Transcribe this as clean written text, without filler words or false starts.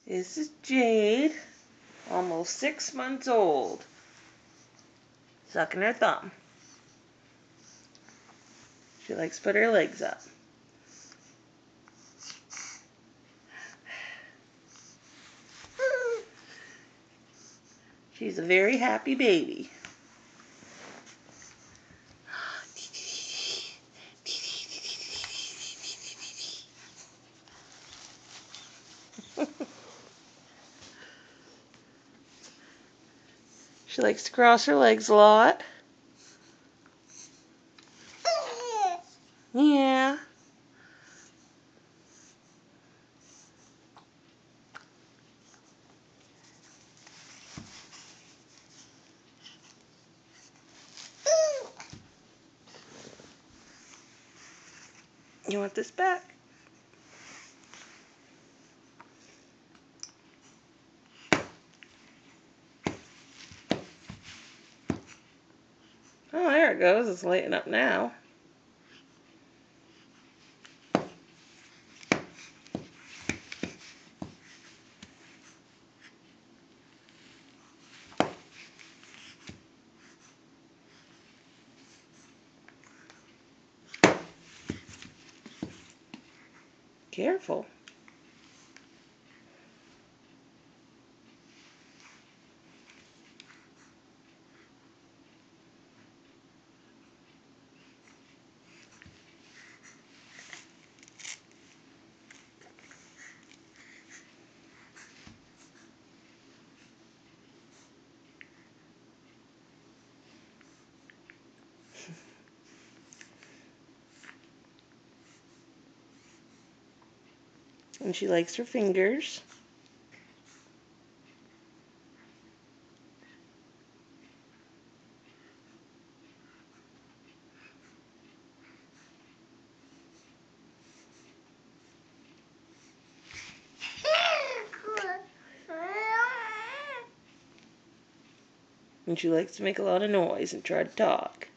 This is Jade, almost 6 months old, sucking her thumb. She likes to put her legs up. She's a very happy baby. She likes to cross her legs a lot. Yeah. You want this back? Oh, there it goes. It's lighting up now. Careful. And she likes her fingers. And she likes to make a lot of noise and try to talk.